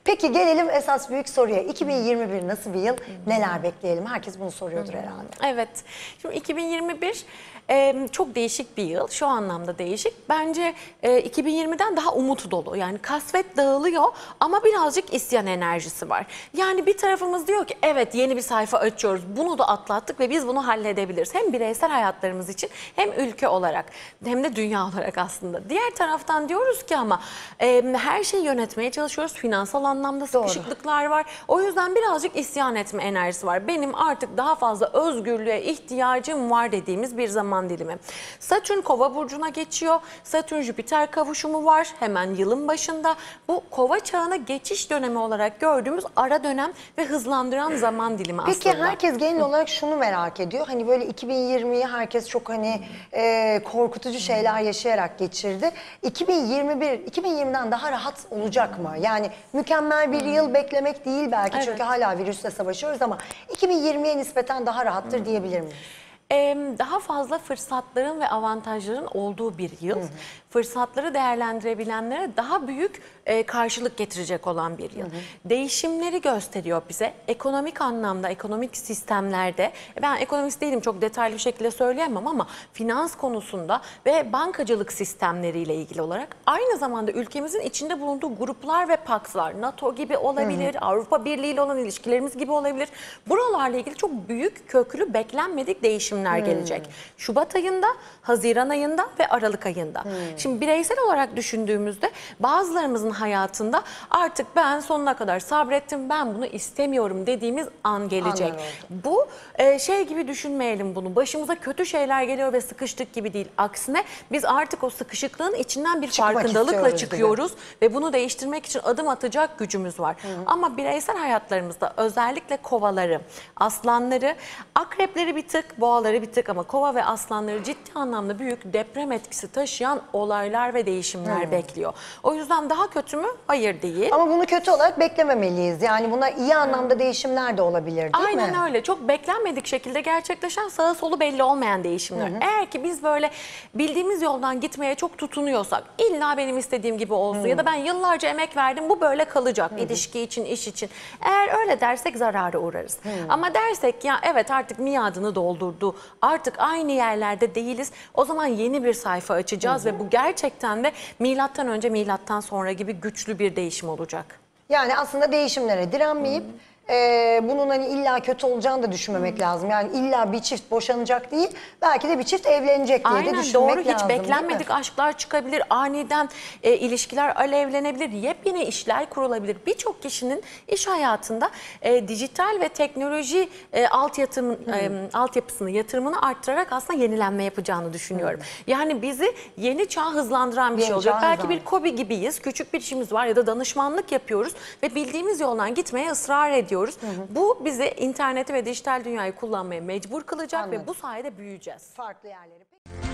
Peki gelelim esas büyük soruya. 2021 nasıl bir yıl? Neler bekleyelim? Herkes bunu soruyordur herhalde. Evet. Şimdi 2021 çok değişik bir yıl. Şu anlamda değişik. Bence 2020'den daha umut dolu. Yani kasvet dağılıyor ama birazcık isyan enerjisi var. Yani bir tarafımız diyor ki evet, yeni bir sayfa açıyoruz. Bunu da atlattık ve biz bunu halledebiliriz. Hem bireysel hayatlarımız için hem ülke olarak hem de dünya olarak aslında. Diğer taraftan diyoruz ki ama her şeyi yönetmeye çalışıyoruz. Finansal anlamda sıkışıklıklar var. O yüzden birazcık isyan etme enerjisi var. Benim artık daha fazla özgürlüğe ihtiyacım var dediğimiz bir zaman dilimi. Satürn Kova burcuna geçiyor. Satürn Jüpiter kavuşumu var hemen yılın başında. Bu Kova çağına geçiş dönemi olarak gördüğümüz ara dönem ve hızlandıran zaman dilimi aslında. Peki herkes genel olarak şunu merak ediyor. Hani böyle 2020'yi herkes çok korkutucu şeyler yaşayarak geçirdi. 2020'den daha rahat olacak mı? Yani mükemmel bir yıl beklemek değil belki, Evet. çünkü hala virüsle savaşıyoruz, ama 2020'ye nispeten daha rahattır diyebilir miyiz? Daha fazla fırsatların ve avantajların olduğu bir yıl. Fırsatları değerlendirebilenlere daha büyük karşılık getirecek olan bir yıl. Değişimleri gösteriyor bize. Ekonomik anlamda, ekonomik sistemlerde, ben ekonomist değilim, çok detaylı bir şekilde söyleyemem, ama finans konusunda ve bankacılık sistemleriyle ilgili olarak aynı zamanda ülkemizin içinde bulunduğu gruplar ve paktlar, NATO gibi olabilir, Avrupa Birliği ile olan ilişkilerimiz gibi olabilir. Buralarla ilgili çok büyük, köklü, beklenmedik değişimler gelecek. Şubat ayında, Haziran ayında ve Aralık ayında. Şimdi bireysel olarak düşündüğümüzde bazılarımızın hayatında artık ben sonuna kadar sabrettim, ben bunu istemiyorum dediğimiz an gelecek. Bu şey gibi düşünmeyelim bunu. Başımıza kötü şeyler geliyor ve sıkıştık gibi değil. Aksine biz artık o sıkışıklığın içinden bir farkındalıkla çıkıyoruz ve bunu değiştirmek için adım atacak gücümüz var. Ama bireysel hayatlarımızda özellikle kovaları, aslanları, akrepleri bir tık, boğaları bir tık, ama kova ve aslanları ciddi anlamda büyük deprem etkisi taşıyan olaylar ve değişimler bekliyor. O yüzden daha kötü mü? Hayır değil. Ama bunu kötü olarak beklememeliyiz. Yani buna iyi anlamda değişimler de olabilir, değil mi? Aynen öyle. Çok beklenmedik şekilde gerçekleşen, sağı solu belli olmayan değişimler. Eğer ki biz böyle bildiğimiz yoldan gitmeye çok tutunuyorsak, illa benim istediğim gibi olsun ya da ben yıllarca emek verdim, bu böyle kalacak ilişki için, iş için. Eğer öyle dersek zarara uğrarız. Ama dersek ya evet, artık miadını doldurdu, artık aynı yerlerde değiliz, o zaman yeni bir sayfa açacağız ve bu gerçekten de milattan önce, milattan sonra gibi güçlü bir değişim olacak. Yani aslında değişimlere direnmeyip bunun hani illa kötü olacağını da düşünmemek lazım. Yani illa bir çift boşanacak değil, belki de bir çift evlenecek diye de düşünmek doğru, lazım. hiç beklenmedik aşklar çıkabilir, aniden ilişkiler alevlenebilir, yepyeni işler kurulabilir. Birçok kişinin iş hayatında dijital ve teknoloji altyapısını, yatırımını arttırarak aslında yenilenme yapacağını düşünüyorum. Yani bizi yeni çağ hızlandıran bir şey olacak. Belki bir KOBİ gibiyiz, küçük bir işimiz var ya da danışmanlık yapıyoruz ve bildiğimiz yoldan gitmeye ısrar ediyoruz. Bu bizi interneti ve dijital dünyayı kullanmaya mecbur kılacak ve bu sayede büyüyeceğiz. Farklı yerleri.